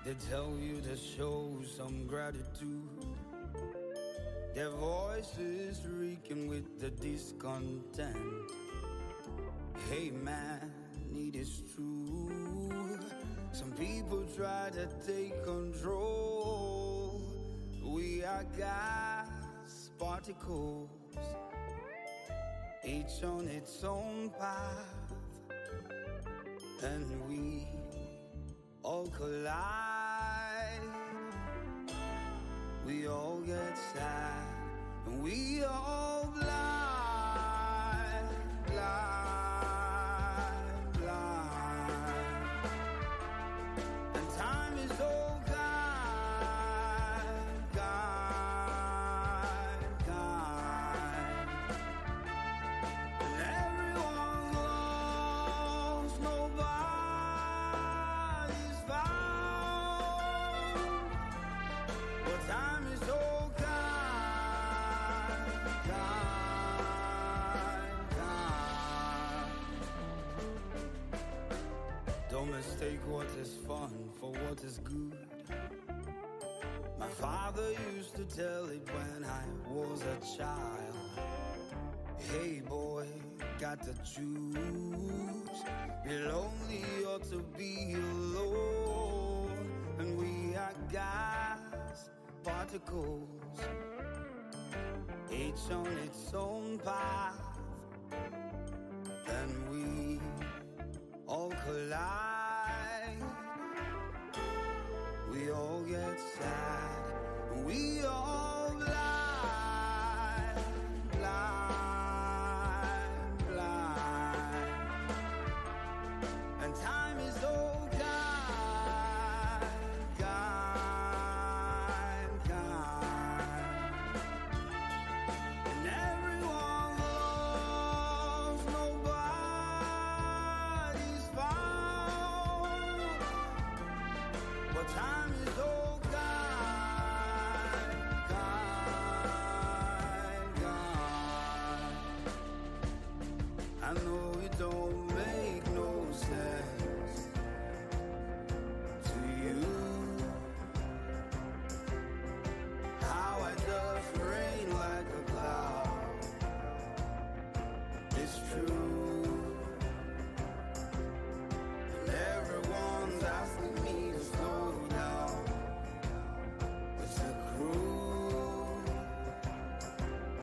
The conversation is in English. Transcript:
They tell you to show some gratitude. Their voices reeking with the discontent. Hey man, it is true. Some people try to take control. We are gas particles, each on its own path, and we all collide. We all get sad, and we all blind, blind, blind. And time is all kind, kind, kind. And everyone's lost, nobody's found. But time is all kind, kind, kind. Don't mistake what is fun for what is good. My father used to tell it when I was a child. Hey boy, got to choose. Be lonely or to be alone. And we are gas particles, each on its own path, and we all collide. We all get sad, we all